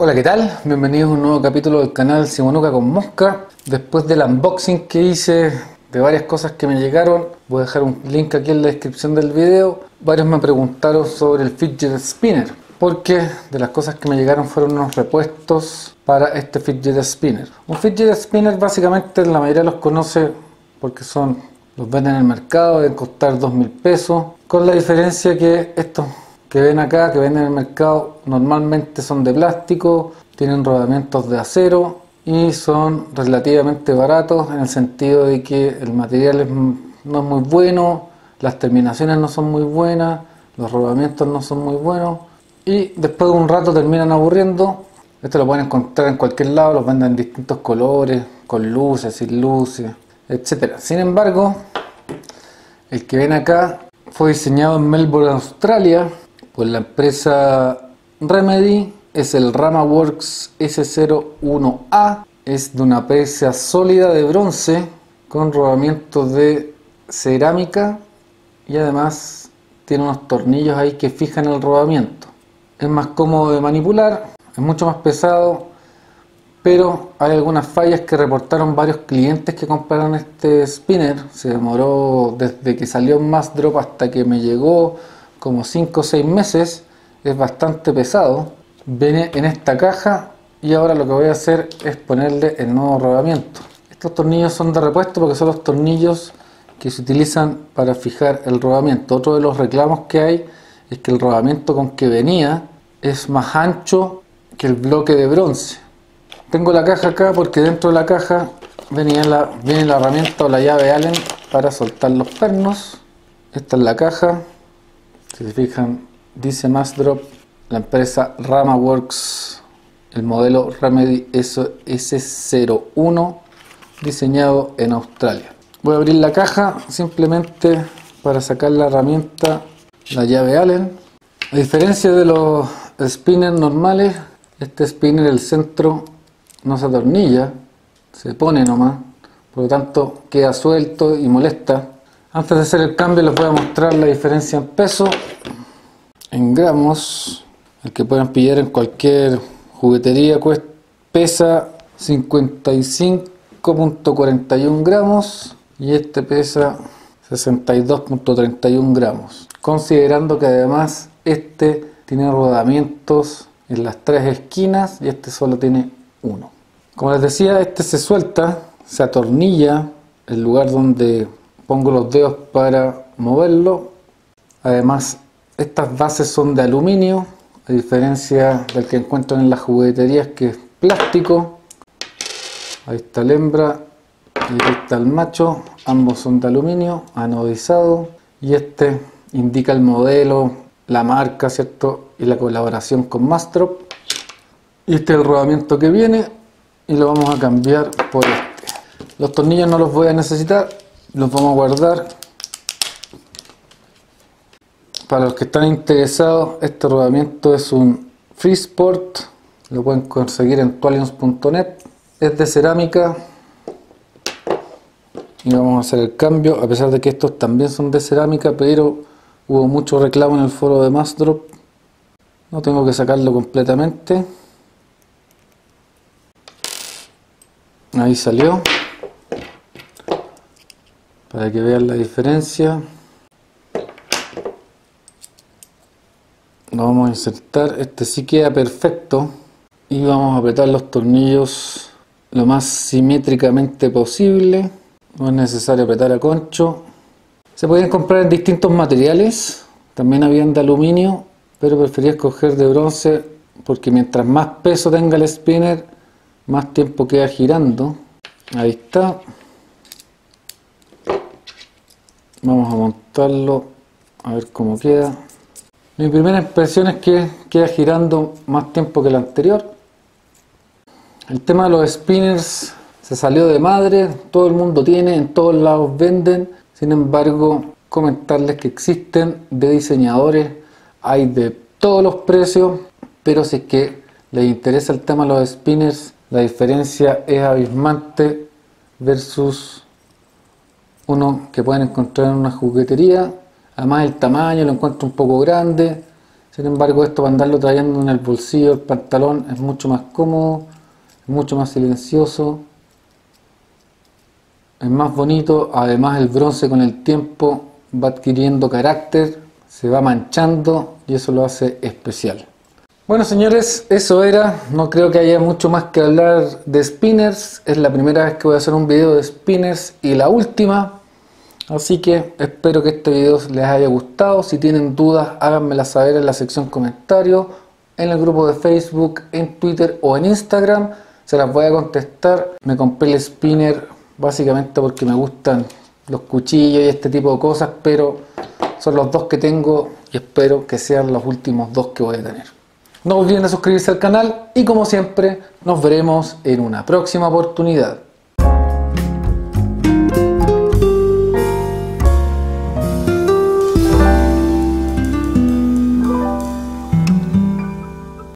Hola, ¿qué tal? Bienvenidos a un nuevo capítulo del canal Simonuca con Mosca. Después del unboxing que hice de varias cosas que me llegaron, voy a dejar un link aquí en la descripción del video. Varios me preguntaron sobre el fidget spinner, porque de las cosas que me llegaron fueron unos repuestos para este fidget spinner. Un fidget spinner básicamente la mayoría los conoce porque los venden en el mercado, deben costar 2.000 pesos, con la diferencia que estos que ven acá, que venden en el mercado, normalmente son de plástico, tienen rodamientos de acero y son relativamente baratos en el sentido de que el material no es muy bueno, las terminaciones no son muy buenas, los rodamientos no son muy buenos y después de un rato terminan aburriendo. Esto lo pueden encontrar en cualquier lado, los venden en distintos colores, con luces, sin luces, etc. Sin embargo, el que ven acá fue diseñado en Melbourne, Australia, por la empresa Remedy. Es el Ramaworks S01A, es de una pieza sólida de bronce con rodamientos de cerámica y además tiene unos tornillos ahí que fijan el rodamiento. Es más cómodo de manipular, es mucho más pesado, pero hay algunas fallas que reportaron varios clientes que compraron este spinner. Se demoró desde que salió en Massdrop hasta que me llegó como 5 o 6 meses, es bastante pesado. Viene en esta caja y ahora lo que voy a hacer es ponerle el nuevo rodamiento. Estos tornillos son de repuesto porque son los tornillos que se utilizan para fijar el rodamiento. Otro de los reclamos que hay es que el rodamiento con que venía es más ancho que el bloque de bronce. Tengo la caja acá porque dentro de la caja viene la herramienta o la llave Allen para soltar los pernos. Esta es la caja. Si se fijan, dice Massdrop, la empresa Ramaworks, el modelo Remedy S01, diseñado en Australia. Voy a abrir la caja simplemente para sacar la herramienta, la llave Allen. A diferencia de los spinners normales, este spinner, el centro no se atornilla, se pone nomás, por lo tanto queda suelto y molesta. Antes de hacer el cambio les voy a mostrar la diferencia en peso, en gramos. El que puedan pillar en cualquier juguetería pesa 55.41 gramos y este pesa 62.31 gramos. Considerando que además este tiene rodamientos en las 3 esquinas y este solo tiene uno. Como les decía, este se suelta, se atornilla el lugar donde pongo los dedos para moverlo. Además, estas bases son de aluminio, a diferencia del que encuentran en las jugueterías, que es plástico. Ahí está la hembra y ahí está el macho, ambos son de aluminio anodizado, y este indica el modelo, la marca, ¿cierto? Y la colaboración con Massdrop. Y este es el rodamiento que viene y lo vamos a cambiar por este. Los tornillos no los voy a necesitar, los vamos a guardar. Para los que están interesados, este rodamiento es un Freesport, lo pueden conseguir en Twalions.net. Es de cerámica y vamos a hacer el cambio, a pesar de que estos también son de cerámica, pero hubo mucho reclamo en el foro de Massdrop. No tengo que sacarlo completamente. Ahí salió, para que vean la diferencia. Lo vamos a insertar, este sí queda perfecto, y vamos a apretar los tornillos lo más simétricamente posible. No es necesario apretar a concho. Se podían comprar en distintos materiales, también habían de aluminio, pero preferí escoger de bronce porque mientras más peso tenga el spinner, más tiempo queda girando. Ahí está. Vamos a montarlo a ver cómo queda. Mi primera impresión es que queda girando más tiempo que el anterior. El tema de los spinners se salió de madre, todo el mundo tiene, en todos lados venden. Sin embargo, comentarles que existen de diseñadores, hay de todos los precios, pero si es que les interesa el tema de los spinners, la diferencia es abismante versus uno que pueden encontrar en una juguetería. Además el tamaño lo encuentro un poco grande, Sin embargo, esto para andarlo trayendo en el bolsillo del pantalón es mucho más cómodo, es mucho más silencioso, es más bonito. Además, el bronce con el tiempo va adquiriendo carácter, se va manchando y eso lo hace especial. Bueno, señores, eso era. No creo que haya mucho más que hablar de spinners. Es la primera vez que voy a hacer un video de spinners y la última. Así que espero que este video les haya gustado. Si tienen dudas, háganmelas saber en la sección comentarios, en el grupo de Facebook, en Twitter o en Instagram. Se las voy a contestar. Me compré el spinner básicamente porque me gustan los cuchillos y este tipo de cosas, pero son los dos que tengo y espero que sean los últimos dos que voy a tener. No olviden de suscribirse al canal y como siempre nos veremos en una próxima oportunidad.